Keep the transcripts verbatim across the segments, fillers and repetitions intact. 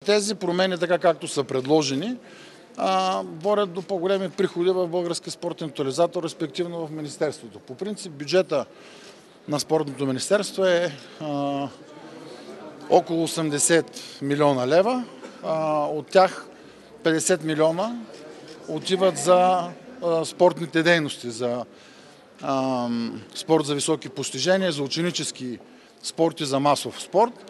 Тези промени, така както са предложени, водят до по-големи приходи в Българския спортен тотализатор, респективно в Министерството. По принцип бюджета на Спортното министерство е а, около осемдесет милиона лева. А, от тях петдесет милиона отиват за а, спортните дейности, за а, спорт за високи постижения, за ученически спорт и за масов спорт.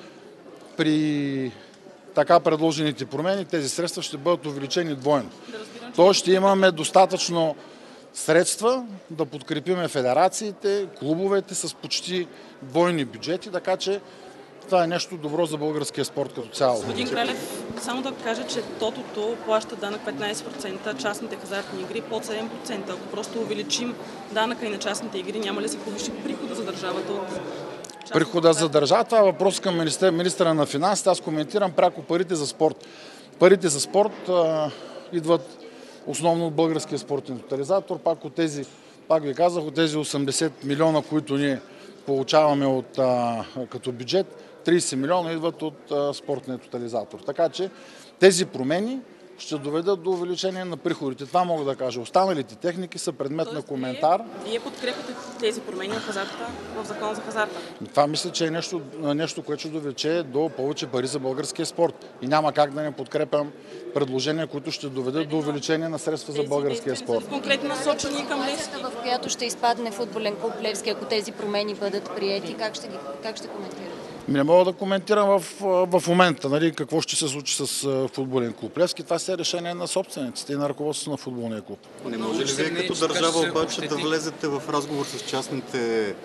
При така предложените промени тези средства ще бъдат увеличени двойно. Тоест ще имаме достатъчно средства да подкрепиме федерациите, клубовете с почти двойни бюджети, така че това е нещо добро за българския спорт като цяло. Господин Кралев, само да кажа, че тотото плаща данък петнайсет процента, частните хазартни игри под седем процента. Ако просто увеличим данъка и на частните игри, няма ли се повиши прихода за държавата от прихода за държава? Това е въпрос към министър, министъра на финансите. Аз коментирам пряко парите за спорт. Парите за спорт а, идват основно от Българския спортен тотализатор. Пак от тези, пак ви казах, от тези осемдесет милиона, които ние получаваме от, а, като бюджет, трийсет милиона идват от а, спортния тотализатор. Така че тези промени ще доведат до увеличение на приходите. Това мога да кажа. Останалите техники са предмет Тоест, на коментар. Вие, вие подкрепяте тези промени в, хазарта, в закон за хазарта? Това мисля, че е нещо, нещо, което ще довече до повече пари за българския спорт. И няма как да не подкрепям предложения, които ще доведат до увеличение на средства за българския спорт. Конкретно насочени към Левски. В която ще изпадне футболен клуб Левски, ако тези промени бъдат приети, как ще, ги, как ще коментирате? Не мога да коментирам в, в момента, нали, какво ще се случи с футболен клуб Левски. Това си е решение на собствениците и на ръководството на футболния клуб. Не може ли вие като държава обаче да влезете в разговор с частните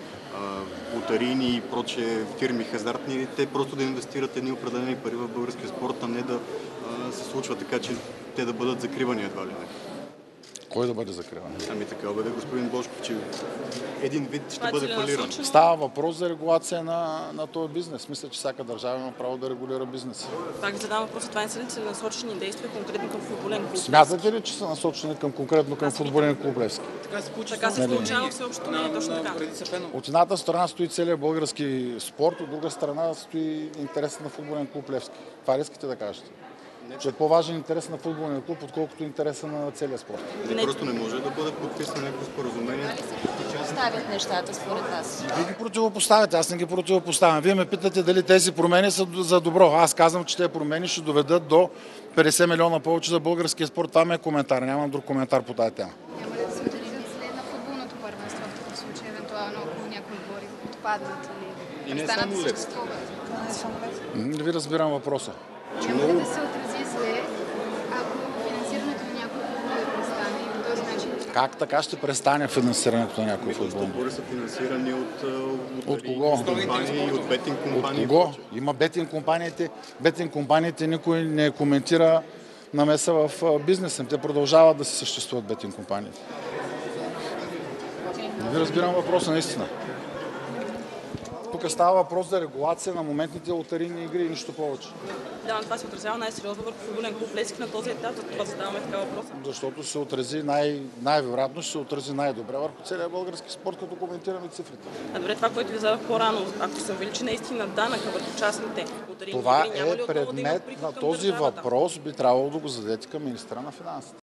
лотарийни и прочие фирми хазартни, те просто да инвестират едни определени пари в българския спорт, а не да а, се случва така, че те да бъдат закривани едва ли не? Кой да бъде закриван? Ами така бъде господин Божков, че един вид ще бъде фалиран. Става въпрос за регулация на, на този бизнес. Мисля, че всяка държава има право да регулира бизнеса. Пак ви задавам въпроса, това не са ли целенасочени действия конкретно към футболен клуб? Смятате ли, че са насочени към, конкретно към футболен клуб Левски? Така се получава всеобщото мнение, точно така. От едната страна стои целият български спорт, от друга страна стои интересът на футболен клуб Левски. Това ли искате да кажете? Че е по-важен интерес на футболния клуб, отколкото интереса на целия спорт. Не, просто не може да бъде подписано някакво споразумение. Ставят нещата според вас. Вие ги противопоставяте, аз не ги противопоставям. Вие ме питате дали тези промени са за добро. Аз казвам, че тези промени ще доведат до петдесет милиона повече за българския спорт. Това ми е коментар. Нямам друг коментар по тази тема. Няма ли да се отделят след на футболното първенство в такъв случай, евентуално ако някои отбори отпаднат или и не само Левски. Не ви разбирам въпроса. Няма ли да се отрази зле, ако финансирането на някои футболи престане и по този начин? Как така ще престане финансирането на някои футбол? Отбори са финансирани от, от кого? Компании и от бетинг компании. От кого? Има бетинг компаниите. Бетинг компаниите никой не коментира намеса в бизнеса. Те продължават да се съществуват бетинг компаниите. Не ви разбирам въпроса наистина. Тук става въпрос за регулация на моментните лотарийни игри и нищо повече. Да, но това се отразява най-сериозно върху футболен клуб Левски на този етап, за това задаваме така въпроса. Защото ще се отрази най- най-вероятно, ще се отрази най-добре върху целия български спорт, като коментираме цифрите. А добре, това, което ви задах по-рано, ако се увеличи наистина данъка върху частните лотарийни Това игри, няма ли е отново да има предмет приход на към този държавата? въпрос, би трябвало да го зададете към министъра на финансите.